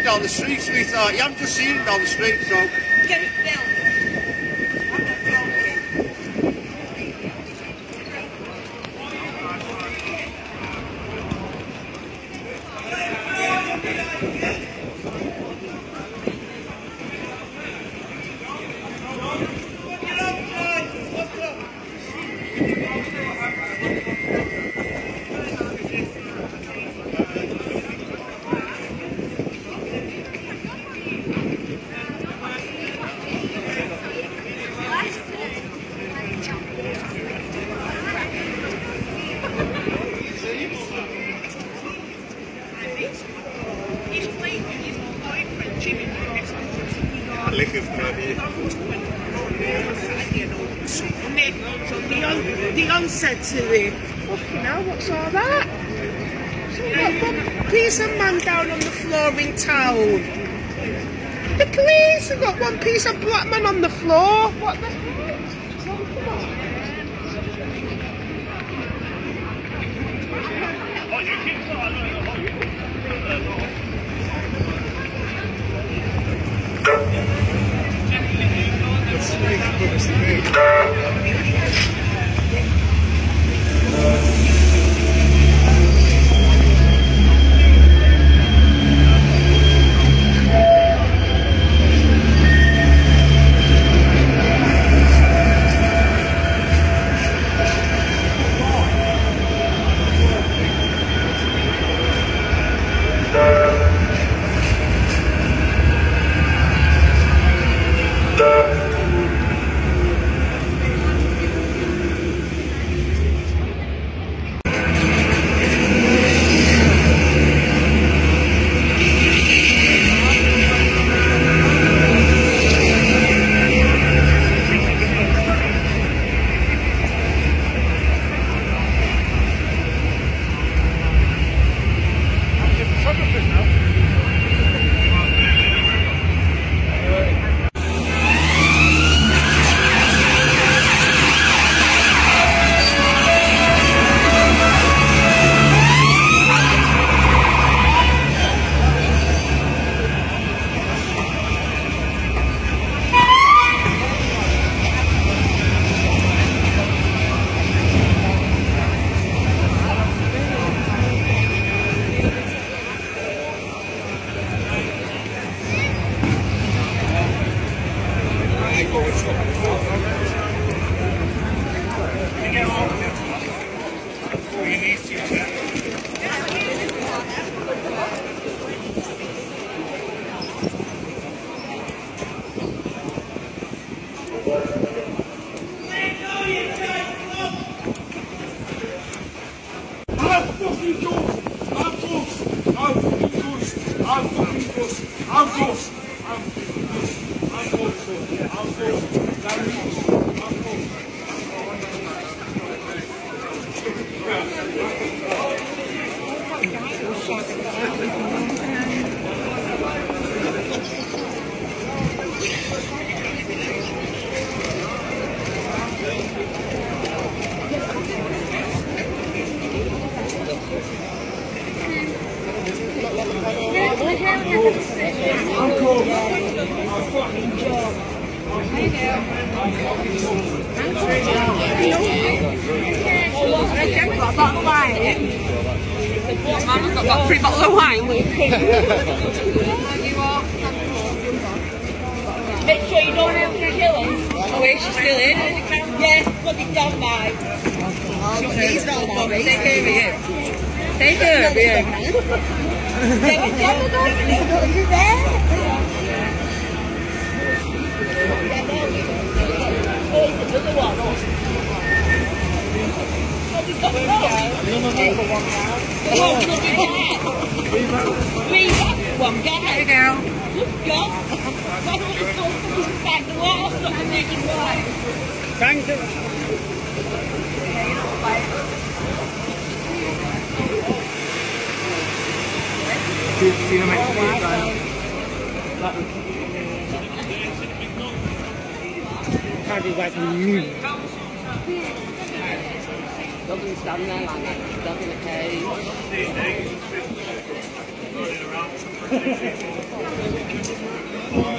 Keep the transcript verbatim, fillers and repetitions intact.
down the street, sweetheart. You haven't just seen him down the street, so... Get it down. Dion said to him, fucking hell, what's all that? So we've got one piece of man down on the floor in town. The police have got one piece of black man on the floor. What the heck? Oh, come on. Mama's got about three bottles of wine. Make sure you don't have to kill him. Oh wait, she's still in? Yes, put it down by. He's not Bobby. Take care of him. Take care of him. Take it down the door. You're there. Oh, it's another one. No, no, no, Three back, one get it, girl. Good job. Why don't you go back the wall so I can make it right? Thank you. See you next week, guys. Can't be waiting for you. Doesn't stand there like that. Stuck in a cage. Oh,